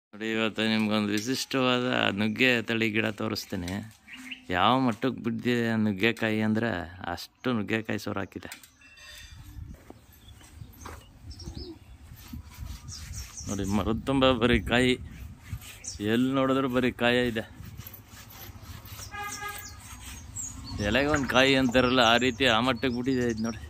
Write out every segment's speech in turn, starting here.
ನೋಡಿ, ಇವತ್ತು ನಿಮ್ಗೊಂದು ವಿಶಿಷ್ಟವಾದ ನುಗ್ಗೆ ತಳಿ ಗಿಡ ತೋರಿಸ್ತೇನೆ. ಯಾವ ಮಟ್ಟಕ್ಕೆ ಬಿದ್ದಿದೆ ನುಗ್ಗೆಕಾಯಿ ಅಂದರೆ ಅಷ್ಟು ನುಗ್ಗೆಕಾಯಿ ಸೋರು ಹಾಕಿದೆ. ನೋಡಿ, ಮರದ ತುಂಬ ಬರೀ ಕಾಯಿ, ಎಲ್ಲಿ ನೋಡಿದ್ರು ಬರೀ ಕಾಯಿ ಇದೆ. ಎಲೆಗೆ ಒಂದು ಕಾಯಿ ಅಂತಾರಲ್ಲ, ಆ ರೀತಿ ಆ ಮಟ್ಟಕ್ಕೆ ಬಿಟ್ಟಿದೆ ಇದು. ನೋಡಿ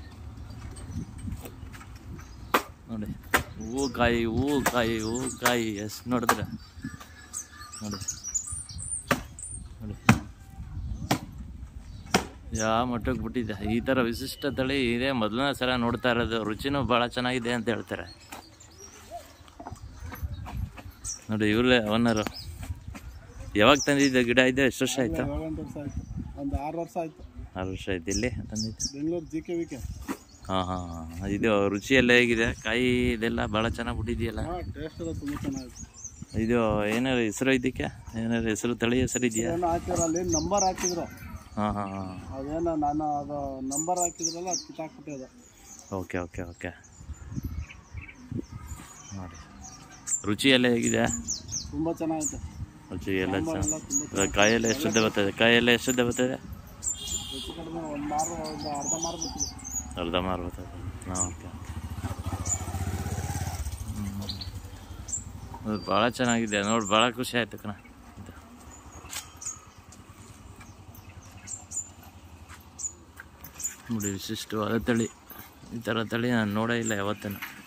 ನೋಡಿ, ಹೂವು ಕಾಯಿ ಹೂವು ಕಾಯಿ ಹೂವು ಕಾಯಿ ಎಷ್ಟು ನೋಡಿದ್ರೆ. ನೋಡಿ ನೋಡಿ ಯಾವ ಮಟ್ಟಕ್ಕೆ ಬಿಟ್ಟಿದೆ. ಈ ಥರ ವಿಶಿಷ್ಟ ತಳಿ ಇದೆ, ಮೊದಲನೇ ಸಲ ನೋಡ್ತಾ ಇರೋದು. ರುಚಿನೂ ಭಾಳ ಚೆನ್ನಾಗಿದೆ ಅಂತ ಹೇಳ್ತಾರೆ. ನೋಡಿ, ಇವರೇ ಓನರು. ಯಾವಾಗ ತಂದಿದ್ದ ಗಿಡ ಇದೆ? ಎಷ್ಟು ವರ್ಷ ಆಯ್ತು? ಒಂದು 6 ವರ್ಷ ಆಯ್ತು. 6 ವರ್ಷ ಆಯ್ತು. ಇಲ್ಲಿ ತಂದಿದ್ದು ಬೆಂಗಳೂರು GKVK. ಹಾಂ ಹಾಂ ಹಾಂ. ಇದು ರುಚಿ ಎಲ್ಲ ಹೇಗಿದೆ? ಕಾಯಿ ಇದೆಲ್ಲ ಭಾಳ ಚೆನ್ನಾಗಿ ಬಿಟ್ಟಿದೆಯಲ್ಲ. ಟೇಸ್ಟ್ ಎಲ್ಲ ತುಂಬ ಚೆನ್ನಾಗಿದೆ. ಇದು ಏನಾರು ಹೆಸರು ಇದಕ್ಕೆ? ಏನಾರು ಹೆಸರು, ತಳಿ ಹೆಸರು ಇದೆಯಾ? ಹಾಕಿದ್ರು, ಅಲ್ಲಿ ನಂಬರ್ ಹಾಕಿದ್ರು. ಹಾಂ ಹಾಂ ಹಾಂ. ಅದೇನೋ ನಾನು ಅದು ನಂಬರ್ ಹಾಕಿದ್ರಲ್ಲ, ಅದು ಕಿತ್ತಾಕ್ಬಿಟ್ಟಿದೆ. Okay okay okay. ನೋಡಿ, ರುಚಿ ಎಲ್ಲ ಹೇಗಿದೆ? ತುಂಬ ಚೆನ್ನಾಗಿದೆ. ರುಚಿ ಎಲ್ಲ ಚೆನ್ನಾಗಿ. ಕಾಯೆಲ್ಲ ಎಷ್ಟುದ್ದ ಬರ್ತದೆ? ಕಾಯೆಲ್ಲ ಎಷ್ಟುದ್ದ ಬರ್ತದೆ? ಹೆಚ್ಚು ಕಡಿಮೆ ಒಂದು ಮಾರು, ಒಂದು ಅರ್ಧ ಮಾರು ಬರ್ತದೆ. ಅರ್ಧ ಮಾರು ಬರ್ತದೆ. ಹಾಂ ಓಕೆ. ಅದು ಭಾಳ ಚೆನ್ನಾಗಿದೆ ನೋಡಿ, ಭಾಳ ಖುಷಿ ಆಯಿತು ಕಣ. ನೋಡಿ, ವಿಶಿಷ್ಟವಾದ ತಳಿ. ಈ ಥರ ತಳಿ ನಾನು ನೋಡೇ ಇಲ್ಲ ಯಾವತ್ತೂ.